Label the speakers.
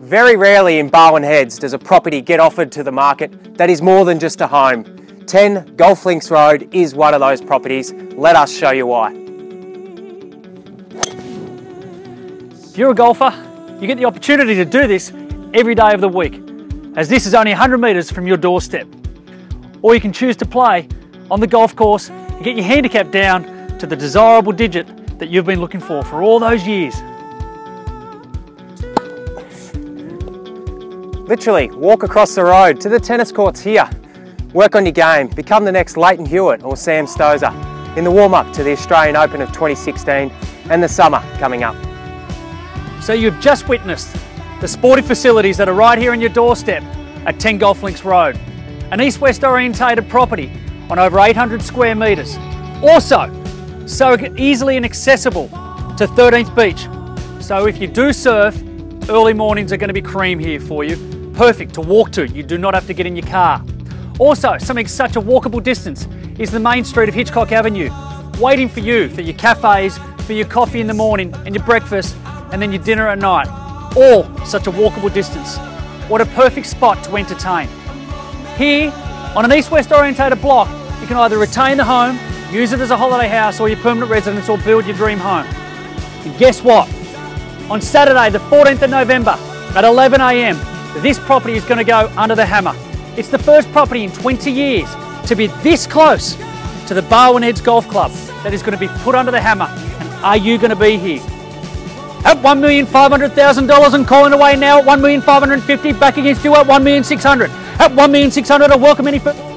Speaker 1: Very rarely in Barwon Heads does a property get offered to the market that is more than just a home. 10 Golf Links Road is one of those properties. Let us show you why.
Speaker 2: If you're a golfer, you get the opportunity to do this every day of the week, as this is only 100 metres from your doorstep. Or you can choose to play on the golf course and get your handicap down to the desirable digit that you've been looking for all those years.
Speaker 1: Literally, walk across the road to the tennis courts here. Work on your game, become the next Leighton Hewitt or Sam Stosur in the warm-up to the Australian Open of 2016 and the summer coming up.
Speaker 2: So you've just witnessed the sporting facilities that are right here on your doorstep at 10 Golf Links Road. An east-west orientated property on over 800 square metres. Also, so easily and accessible to 13th Beach. So if you do surf, early mornings are going to be cream here for you. Perfect to walk to, you do not have to get in your car. Also, something such a walkable distance is the main street of Hitchcock Avenue, waiting for you for your cafes, for your coffee in the morning and your breakfast, and then your dinner at night. All such a walkable distance. What a perfect spot to entertain. Here, on an east-west orientated block, you can either retain the home, use it as a holiday house or your permanent residence, or build your dream home. And guess what? On Saturday, the 14th of November at 11 AM, this property is going to go under the hammer. It's the first property in 20 years to be this close to the Barwon Heads Golf Club that is going to be put under the hammer. And are you going to be here? At $1,500,000 and calling away now at $1,550,000, back against you at $1,600,000. At $1,600,000, I welcome any further.